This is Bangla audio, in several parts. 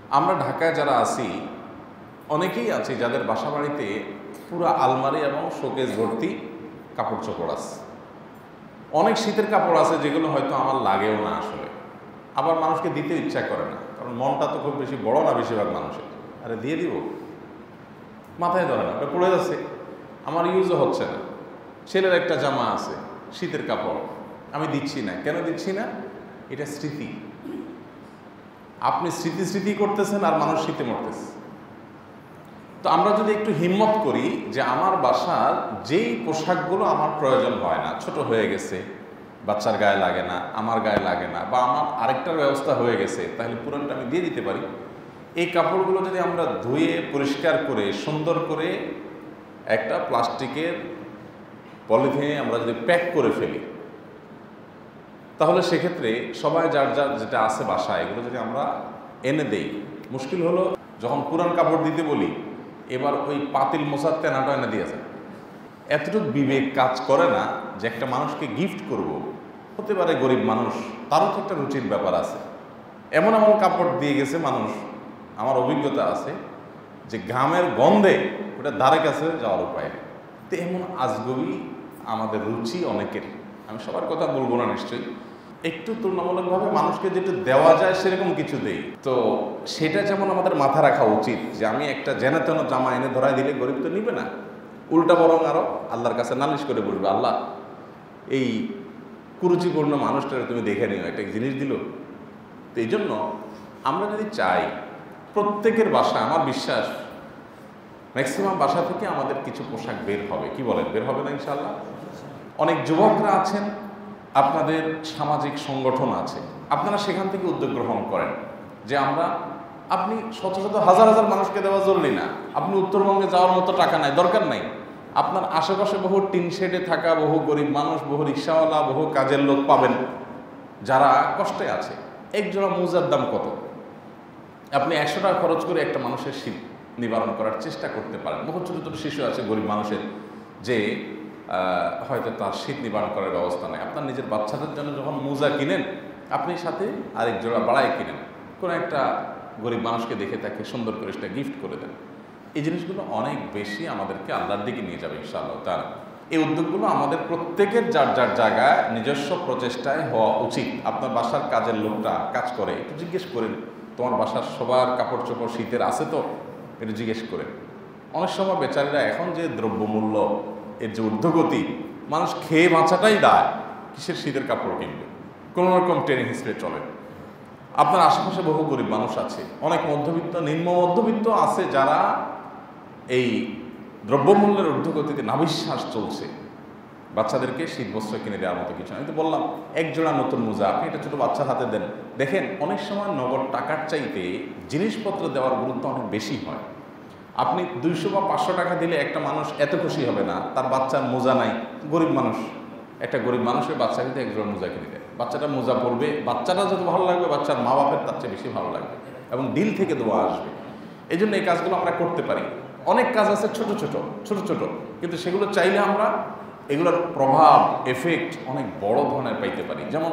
আমরা ঢাকায় যারা আছি অনেকেই আছে যাদের বাসা বাড়িতে পুরো আলমারি এবং শোকেস ভর্তি কাপড় চোপড় আছে। অনেক শীতের কাপড় আছে যেগুলো হয়তো আমার লাগেও না আসলে, আবার মানুষকে দিতে ইচ্ছা করে না, কারণ মনটা তো খুব বেশি বড় না বেশিরভাগ মানুষের। আরে দিয়ে দিব, মাথায় ধরে না, ওটা পড়ে যাচ্ছে, আমার ইউজও হচ্ছে না। ছেলের একটা জামা আছে শীতের কাপড়, আমি দিচ্ছি না। কেন দিচ্ছি না? এটা স্মৃতি। আপনি স্মৃতি স্মৃতি করতেছেন আর মানুষ শীতে মরতেছে। তো আমরা যদি একটু হিম্মত করি যে আমার বাসার যেই পোশাকগুলো আমার প্রয়োজন হয় না, ছোট হয়ে গেছে, বাচ্চার গায়ে লাগে না, আমার গায়ে লাগে না, বা আমার আরেকটার ব্যবস্থা হয়ে গেছে, তাহলে পুরানটা আমি দিয়ে দিতে পারি। এই কাপড়গুলো যদি আমরা ধুয়ে পরিষ্কার করে সুন্দর করে একটা প্লাস্টিকের পলিথিনে আমরা যদি প্যাক করে ফেলি, তাহলে সেক্ষেত্রে সবাই যার যার যেটা আছে বাসায় এগুলো যদি আমরা এনে দেই। মুশকিল হলো যখন পুরান কাপড় দিতে বলি, এবার ওই পাতিল মোছার তেনাটা এনে দিয়ে যায়। এতটুকু বিবেক কাজ করে না যে একটা মানুষকে গিফট করব, হতে পারে গরিব মানুষ, তারও তো একটা রুচির ব্যাপার আছে। এমন এমন কাপড় দিয়ে গেছে মানুষ, আমার অভিজ্ঞতা আছে যে ঘামের গন্ধে ওটা ধারে কাছে যাওয়ার উপায় নেই। তো এমন আজগবি আমাদের রুচি অনেকের, আমি সবার কথা বলবো না নিশ্চয়ই, একটু তুলনামূলকভাবে মানুষকে যেটা দেওয়া যায় সেরকম কিছু দেই। তো সেটা যেমন আমাদের মাথা রাখা উচিত যে আমি একটা জেনে তেন জামা এনে ধরাই দিলে গরিব তো নিবে না, উল্টা বরং আরও আল্লাহর কাছে নালিশ করে বলবে, আল্লাহ এই কুরুচিপূর্ণ মানুষটারে তুমি দেখে নিও, একটা জিনিস দিল। তো এই জন্য আমরা যদি চাই প্রত্যেকের বাসা, আমার বিশ্বাস ম্যাক্সিমাম বাসা থেকে আমাদের কিছু পোশাক বের হবে। কি বলেন, বের হবে না ইনশাআল্লাহ? অনেক যুবকরা আছেন, আপনাদের সামাজিক সংগঠন আছে, আপনারা সেখান থেকে উদ্যোগ গ্রহণ করেন যে আপনি শত শত হাজার হাজার মানুষকে দেওয়া জরুরি না, আপনি উত্তরবঙ্গে যাওয়ার মতো টাকা নাই, দরকার নাই। আপনার আশেপাশে বহু টিন শেডে থাকা বহু গরিব মানুষ, বহু রিক্সাওয়ালা, বহু কাজের লোক পাবেন যারা কষ্টে আছে। এক জোড়া মোজার দাম কত? আপনি 100 টাকা খরচ করে একটা মানুষের শীত নিবারণ করার চেষ্টা করতে পারেন। বহু ছোটো ছোটো শিশু আছে গরিব মানুষের, যে হয়তো তার শীত নিবারণ করার ব্যবস্থা নেই। আপনার নিজের বাচ্চাদের জন্য যখন মোজা কিনেন, আপনি সাথে আরেক জোড়া বাড়ায় কিনেন, কোনো একটা গরিব মানুষকে দেখে তাকে সুন্দর করে সেটা গিফট করে দেন। এই জিনিসগুলো অনেক বেশি আমাদেরকে আল্লাহর দিকে নিয়ে যাবে ইনশাআল্লাহ তাআলা। এই উদ্যোগগুলো আমাদের প্রত্যেকের যার যার জায়গায় নিজস্ব প্রচেষ্টায় হওয়া উচিত। আপনার বাসার কাজের লোকটা কাজ করে, একটু জিজ্ঞেস করেন তোমার বাসার সবার কাপড় চোপড় শীতের আছে তো, একটু জিজ্ঞেস করেন। অনেক সময় বেচারীরা এখন যে দ্রব্যমূল্য এর যে ঊর্ধ্বগতি, মানুষ খেয়ে বাঁচাটাই দায়, কিসের শীতের কাপড় কিনবে, কোনো রকম ট্রেনিং হিস্ট্রি চলে। আপনার আশেপাশে বহু গরিব মানুষ আছে, অনেক মধ্যবিত্ত, নিম্ন মধ্যবিত্ত আছে, যারা এই দ্রব্যমূল্যের ঊর্ধ্বগতিতে নাভিশ্বাস চলছে। বাচ্চাদেরকে শীত বস্ত্র কিনে দেওয়ার মতো কিছু। আমি তো বললাম এক জোড়া নতুন মোজা আপনি এটা ছোটো বাচ্চার হাতে দেন, দেখেন অনেক সময় নগদ টাকার চাইতে জিনিসপত্র দেওয়ার গুরুত্ব অনেক বেশি হয়। আপনি 200 বা 500 টাকা দিলে একটা মানুষ এত খুশি হবে না, তার বাচ্চার মোজা নাই, গরিব মানুষ, একটা গরিব মানুষের বাচ্চা কিন্তু এক জোড়া মোজা কিনে দেয়, বাচ্চাটা মোজা পরবে, বাচ্চাটা যত ভালো লাগবে বাচ্চার মা বাপের তার চেয়ে বেশি ভালো লাগবে এবং দিল থেকে দোয়া আসবে। এই জন্য এই কাজগুলো আমরা করতে পারি। অনেক কাজ আছে ছোট ছোট ছোট ছোট, কিন্তু সেগুলো চাইলে আমরা এগুলোর প্রভাব এফেক্ট অনেক বড় ধরনের পাইতে পারি। যেমন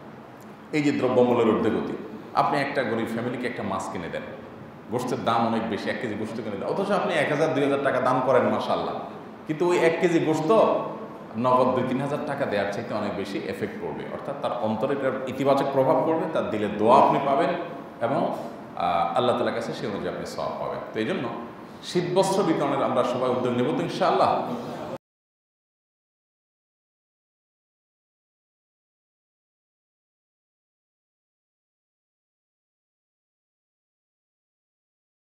এই যে দ্রব্যমূল্যের ঊর্ধ্বগতি, আপনি একটা গরিব ফ্যামিলিকে একটা মাছ কিনে দেন, গোশতের দাম অনেক বেশি, 1 কেজি গোশত কিনে দেন, অথচ আপনি 1000-2000 টাকা দাম করেন মাশাআল্লাহ, কিন্তু ওই 1 কেজি গোশত নগদ 2-3 হাজার টাকা দেওয়ার চাইতে অনেক বেশি এফেক্ট পড়বে, অর্থাৎ তার অন্তরে এটার ইতিবাচক প্রভাব পড়বে, তার দিলের দোয়া আপনি পাবেন এবং আল্লাহ তাআলার কাছে সে অনুযায়ী আপনি সওয়াব পাবেন। তো এই জন্য শীতবস্ত্র বিতরণের আমরা সবাই উদ্যোগ নেব তো ইনশাআল্লাহ।